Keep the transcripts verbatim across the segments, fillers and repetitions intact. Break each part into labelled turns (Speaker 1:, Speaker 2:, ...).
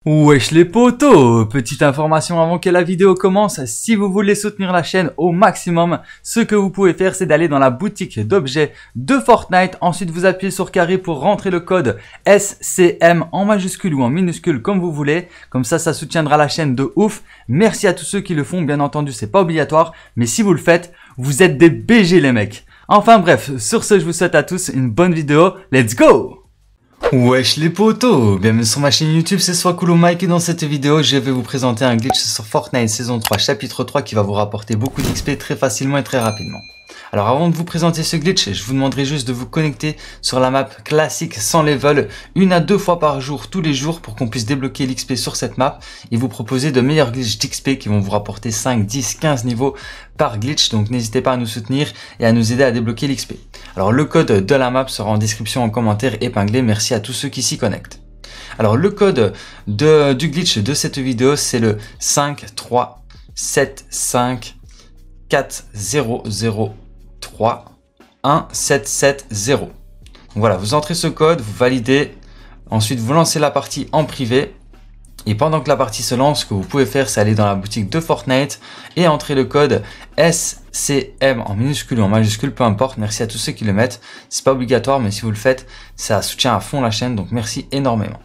Speaker 1: Wesh les potos, petite information avant que la vidéo commence, si vous voulez soutenir la chaîne au maximum, ce que vous pouvez faire c'est d'aller dans la boutique d'objets de Fortnite, ensuite vous appuyez sur carré pour rentrer le code S C M en majuscule ou en minuscule comme vous voulez, comme ça ça soutiendra la chaîne de ouf. Merci à tous ceux qui le font, bien entendu c'est pas obligatoire, mais si vous le faites, vous êtes des B G les mecs. Enfin bref, sur ce je vous souhaite à tous une bonne vidéo, let's go! Wesh les potos, bienvenue sur ma chaîne YouTube, c'est Swakulo Mike et dans cette vidéo je vais vous présenter un glitch sur Fortnite saison trois chapitre trois qui va vous rapporter beaucoup d'X P très facilement et très rapidement. Alors avant de vous présenter ce glitch, je vous demanderai juste de vous connecter sur la map classique sans level une à deux fois par jour tous les jours pour qu'on puisse débloquer l'X P sur cette map et vous proposer de meilleurs glitches d'X P qui vont vous rapporter cinq, dix, quinze niveaux par glitch. Donc n'hésitez pas à nous soutenir et à nous aider à débloquer l'X P. Alors le code de la map sera en description en commentaire épinglé. Merci à tous ceux qui s'y connectent. Alors le code de, du glitch de cette vidéo c'est le cinq trois sept cinq quatre zéro zéro trois un sept sept zéro. Voilà, vous entrez ce code, vous validez, ensuite vous lancez la partie en privé. Et pendant que la partie se lance, ce que vous pouvez faire, c'est aller dans la boutique de Fortnite et entrer le code S C M en minuscule ou en majuscule, peu importe. Merci à tous ceux qui le mettent. C'est pas obligatoire, mais si vous le faites, ça soutient à fond la chaîne. Donc merci énormément.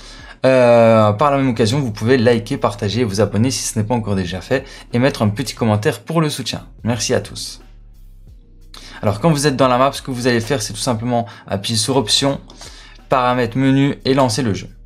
Speaker 1: Euh, par la même occasion, vous pouvez liker, partager et vous abonner si ce n'est pas encore déjà fait et mettre un petit commentaire pour le soutien. Merci à tous. Alors quand vous êtes dans la map, ce que vous allez faire, c'est tout simplement appuyer sur Options, Paramètres, Menu et lancer le jeu.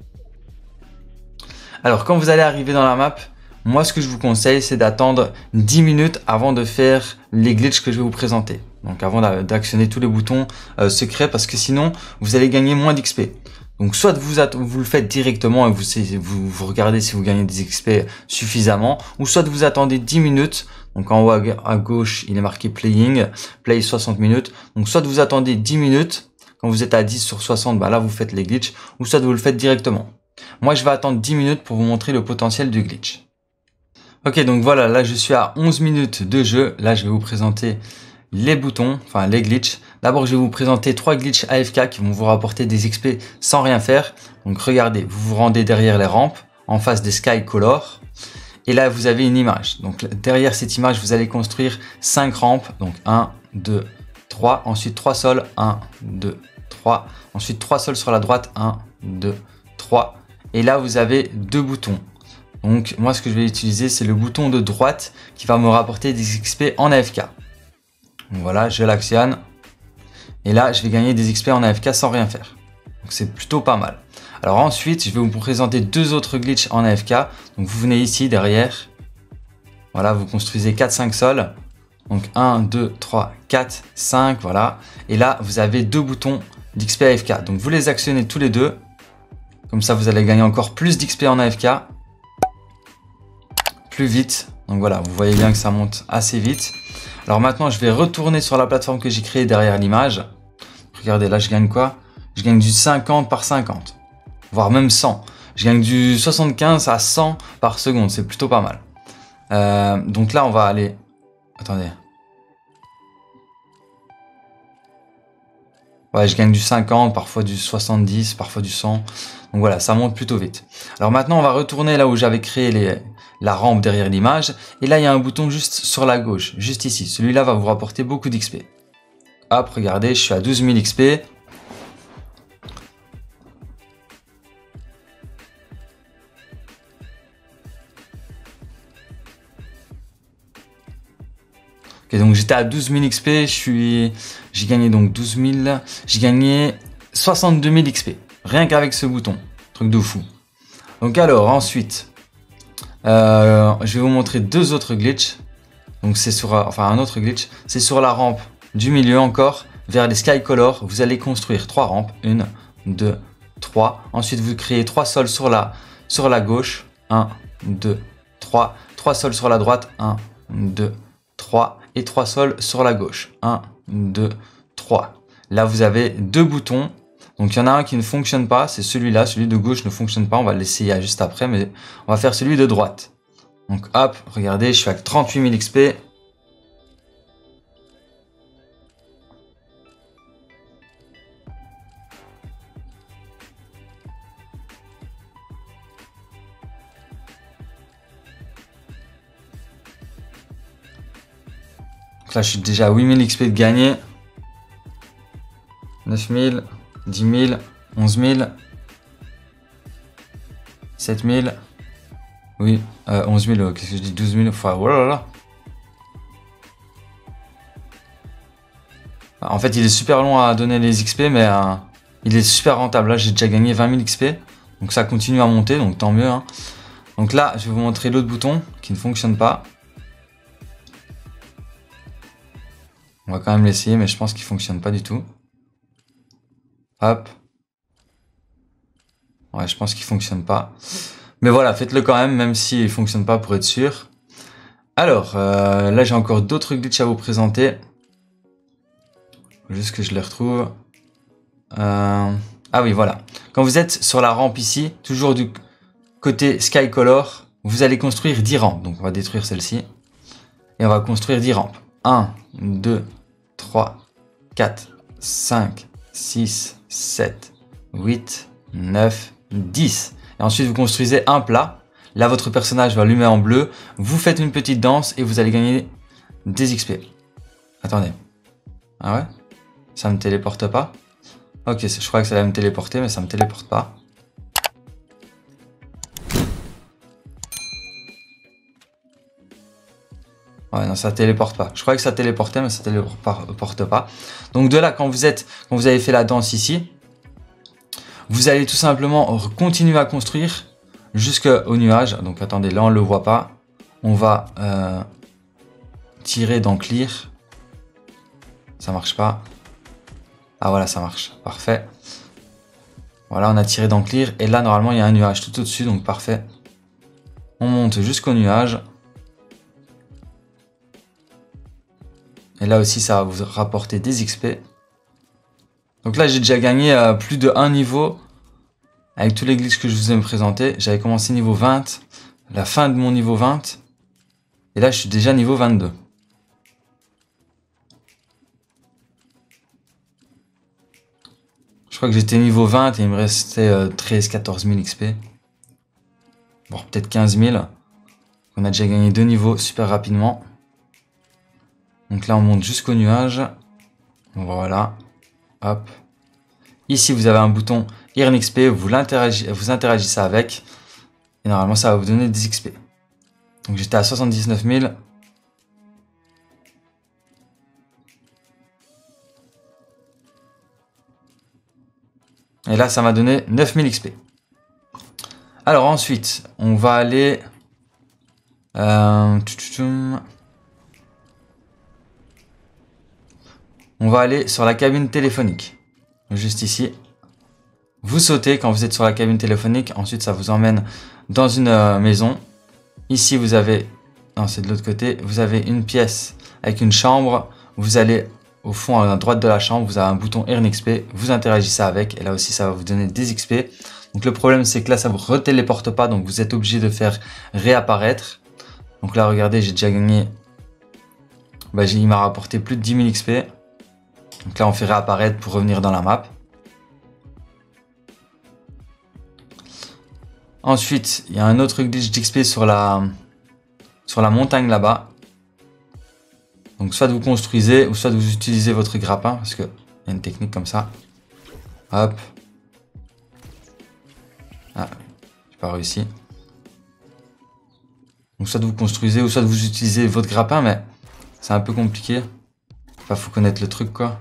Speaker 1: Alors quand vous allez arriver dans la map, moi ce que je vous conseille c'est d'attendre dix minutes avant de faire les glitches que je vais vous présenter. Donc avant d'actionner tous les boutons euh, secrets parce que sinon vous allez gagner moins d'X P. Donc soit vous, vous le faites directement et vous, vous, vous regardez si vous gagnez des X P suffisamment, ou soit vous attendez dix minutes. Donc en haut à gauche il est marqué Playing, Play soixante minutes. Donc soit vous attendez dix minutes, quand vous êtes à dix sur soixante, bah là vous faites les glitches, ou soit vous le faites directement. Moi, je vais attendre dix minutes pour vous montrer le potentiel du glitch. Ok, donc voilà, là, je suis à onze minutes de jeu. Là, je vais vous présenter les boutons, enfin les glitches. D'abord, je vais vous présenter trois glitches A F K qui vont vous rapporter des X P sans rien faire. Donc, regardez, vous vous rendez derrière les rampes, en face des Sky Color. Et là, vous avez une image. Donc, derrière cette image, vous allez construire cinq rampes. Donc, un, deux, trois. Ensuite, trois sols. un, deux, trois. Ensuite, trois sols sur la droite. un, deux, trois. Et là, vous avez deux boutons. Donc, moi, ce que je vais utiliser, c'est le bouton de droite qui va me rapporter des X P en A F K. Donc, voilà, je l'actionne. Et là, je vais gagner des X P en A F K sans rien faire. Donc, c'est plutôt pas mal. Alors ensuite, je vais vous présenter deux autres glitches en A F K. Donc, vous venez ici, derrière. Voilà, vous construisez quatre cinq sols. Donc, un, deux, trois, quatre, cinq, voilà. Et là, vous avez deux boutons d'X P A F K. Donc, vous les actionnez tous les deux. Comme ça, vous allez gagner encore plus d'X P en A F K. Plus vite. Donc voilà, vous voyez bien que ça monte assez vite. Alors maintenant, je vais retourner sur la plateforme que j'ai créée derrière l'image. Regardez, là, je gagne quoi? Je gagne du cinquante par cinquante. Voire même cent. Je gagne du soixante-quinze à cent par seconde. C'est plutôt pas mal. Euh, donc là, on va aller... Attendez. Ouais, je gagne du cinquante, parfois du soixante-dix, parfois du cent. Donc voilà, ça monte plutôt vite. Alors maintenant, on va retourner là où j'avais créé les, la rampe derrière l'image. Et là, il y a un bouton juste sur la gauche, juste ici. Celui-là va vous rapporter beaucoup d'X P. Hop, regardez, je suis à douze mille X P. Ok, donc j'étais à douze mille X P, je suis, j'ai gagné donc douze mille, j'ai gagné soixante-deux mille X P. Rien qu'avec ce bouton. Truc de fou. Donc alors, ensuite, euh, je vais vous montrer deux autres glitches. Donc c'est sur, enfin un autre glitch, c'est sur la rampe du milieu encore, vers les Sky Color. Vous allez construire trois rampes. une, deux, trois. Ensuite, vous créez trois sols sur la, sur la gauche. un, deux, trois. trois sols sur la droite. un, deux, trois. Et trois sols sur la gauche. un, deux, trois. Là, vous avez deux boutons. Donc, il y en a un qui ne fonctionne pas. C'est celui-là. Celui de gauche ne fonctionne pas. On va l'essayer juste après. Mais on va faire celui de droite. Donc, hop, regardez, je suis avec trente-huit mille X P. Là, je suis déjà à huit mille X P de gagner. neuf mille, dix mille, onze mille, sept mille. Oui, euh, onze mille, euh, qu'est-ce que je dis, douze mille. Enfin, voilà. Là. En fait, il est super long à donner les X P, mais euh, il est super rentable. Là, j'ai déjà gagné vingt mille X P. Donc ça continue à monter, donc tant mieux. Hein. Donc là, je vais vous montrer l'autre bouton qui ne fonctionne pas. On va quand même l'essayer, mais je pense qu'il ne fonctionne pas du tout. Hop. Ouais, je pense qu'il ne fonctionne pas. Mais voilà, faites-le quand même, même s'il ne fonctionne pas pour être sûr. Alors, euh, là, j'ai encore d'autres glitches à vous présenter. Juste que je les retrouve. Euh... Ah oui, voilà. Quand vous êtes sur la rampe ici, toujours du côté Sky Color, vous allez construire dix rampes. Donc, on va détruire celle-ci. Et on va construire dix rampes. un, deux, trois, quatre, cinq, six, sept, huit, neuf, dix. Et ensuite, vous construisez un plat. Là, votre personnage va allumer en bleu. Vous faites une petite danse et vous allez gagner des X P. Attendez. Ah ouais? Ça ne me téléporte pas? Ok, je crois que ça allait me téléporter, mais ça ne me téléporte pas. Ouais, non, ça téléporte pas. Je croyais que ça téléportait, mais ça téléporte pas. Donc de là, quand vous êtes, quand vous avez fait la danse ici, vous allez tout simplement continuer à construire jusqu'au nuage. Donc attendez, là on le voit pas. On va euh, tirer dans Clear. Ça marche pas. Ah voilà, ça marche. Parfait. Voilà, on a tiré dans Clear. Et là, normalement, il y a un nuage tout au-dessus. Donc parfait. On monte jusqu'au nuage. Et là aussi, ça va vous rapporter des X P. Donc là, j'ai déjà gagné euh, plus de un niveau. Avec tous les glitches que je vous ai présentés. J'avais commencé niveau vingt. La fin de mon niveau vingt. Et là, je suis déjà niveau vingt-deux. Je crois que j'étais niveau vingt et il me restait euh, treize à quatorze mille X P. Bon, peut-être quinze mille. On a déjà gagné deux niveaux super rapidement. Donc là, on monte jusqu'au nuage. Voilà. Hop. Ici, vous avez un bouton Earn X P. Vous, vous interagissez avec. Et normalement, ça va vous donner des X P. Donc j'étais à soixante-dix-neuf mille. Et là, ça m'a donné neuf mille X P. Alors ensuite, on va aller... Euh, on va aller sur la cabine téléphonique. Juste ici. Vous sautez quand vous êtes sur la cabine téléphonique. Ensuite, ça vous emmène dans une euh, maison. Ici, vous avez... Non, c'est de l'autre côté. Vous avez une pièce avec une chambre. Vous allez... Au fond, à droite de la chambre, vous avez un bouton Earn X P. Vous interagissez avec. Et là aussi, ça va vous donner des X P. Donc, le problème, c'est que là, ça ne vous retéléporte pas. Donc, vous êtes obligé de faire réapparaître. Donc là, regardez, j'ai déjà gagné. Bah, il m'a rapporté plus de dix mille X P. Donc là, on fait réapparaître pour revenir dans la map. Ensuite, il y a un autre glitch d'X P sur la, sur la montagne là-bas. Donc soit vous construisez ou soit vous utilisez votre grappin parce qu'il y a une technique comme ça. Hop. Ah, j'ai pas réussi. Donc soit vous construisez ou soit vous utilisez votre grappin, mais c'est un peu compliqué. Enfin, faut connaître le truc quoi.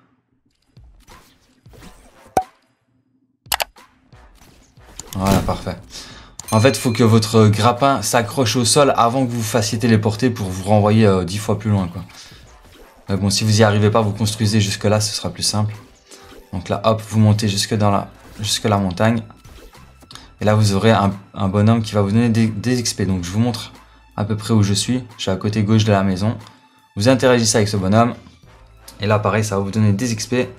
Speaker 1: Voilà, parfait. En fait, il faut que votre grappin s'accroche au sol avant que vous vous fassiez téléporter pour vous renvoyer euh, dix fois plus loin, quoi. Mais bon, si vous n'y arrivez pas, vous construisez jusque là, ce sera plus simple. Donc là, hop, vous montez jusque dans la, jusque la montagne. Et là, vous aurez un, un bonhomme qui va vous donner des, des X P. Donc, je vous montre à peu près où je suis. Je suis à côté gauche de la maison. Vous interagissez avec ce bonhomme. Et là, pareil, ça va vous donner des X P.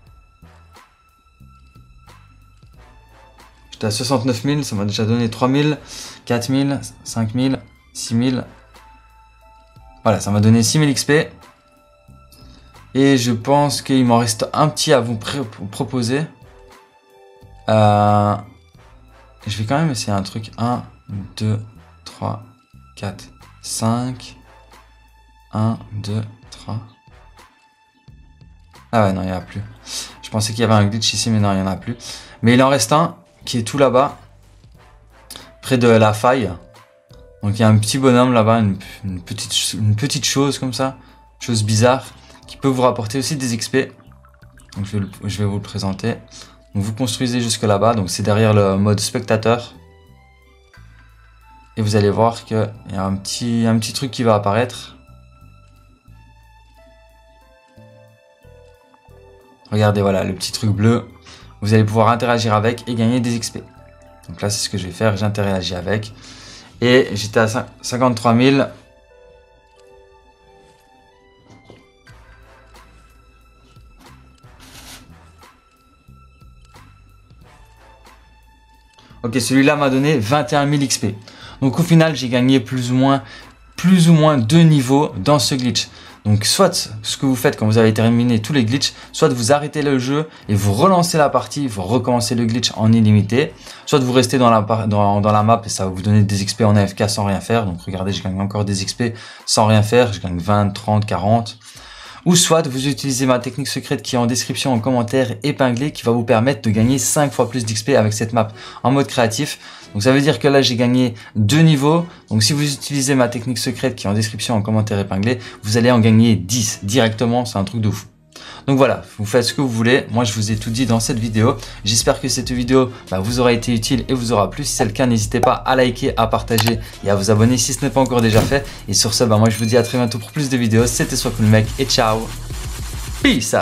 Speaker 1: J'étais à soixante-neuf mille, ça m'a déjà donné trois mille, quatre mille, cinq mille, six mille. Voilà, ça m'a donné six mille X P. Et je pense qu'il m'en reste un petit à vous proposer. Euh, je vais quand même essayer un truc. un, deux, trois, quatre, cinq. un, deux, trois. crois. Ah ouais, non, il n'y en a plus. Je pensais qu'il y avait un glitch ici, mais non, il n'y en a plus. Mais il en reste un qui est tout là-bas, près de la faille. Donc il y a un petit bonhomme là-bas, une, une, petite, une petite chose comme ça, chose bizarre, qui peut vous rapporter aussi des X P. Donc je vais, le, je vais vous le présenter. Donc vous construisez jusque là-bas, donc c'est derrière le mode spectateur. Et vous allez voir qu'il y a un petit, un petit truc qui va apparaître. Regardez, voilà, le petit truc bleu. Vous allez pouvoir interagir avec et gagner des X P. Donc là, c'est ce que je vais faire, j'interagis avec. Et j'étais à cinquante-trois mille. Ok, celui-là m'a donné vingt et un mille X P. Donc au final, j'ai gagné plus ou moins, plus ou moins deux niveaux dans ce glitch. Donc soit ce que vous faites quand vous avez terminé tous les glitches, soit vous arrêtez le jeu et vous relancez la partie, vous recommencez le glitch en illimité, soit vous restez dans la, dans, dans la map et ça va vous donner des X P en A F K sans rien faire. Donc regardez, je gagne encore des X P sans rien faire, je gagne vingt, trente, quarante. Ou soit vous utilisez ma technique secrète qui est en description, en commentaire épinglé, qui va vous permettre de gagner cinq fois plus d'X P avec cette map en mode créatif. Donc ça veut dire que là j'ai gagné deux niveaux. Donc si vous utilisez ma technique secrète qui est en description, en commentaire épinglé, vous allez en gagner dix directement, c'est un truc de fou. Donc voilà, vous faites ce que vous voulez. Moi, je vous ai tout dit dans cette vidéo. J'espère que cette vidéo bah, vous aura été utile et vous aura plu. Si c'est le cas, n'hésitez pas à liker, à partager et à vous abonner si ce n'est pas encore déjà fait. Et sur ce, bah, moi, je vous dis à très bientôt pour plus de vidéos. C'était SoisCoolMec et ciao. Peace.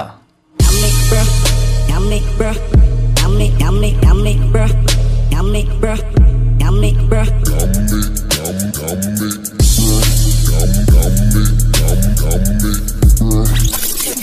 Speaker 1: Yummy, bruh. Yummy, yummy, yummy, bruh. Yummy, bruh. Yummy, bruh.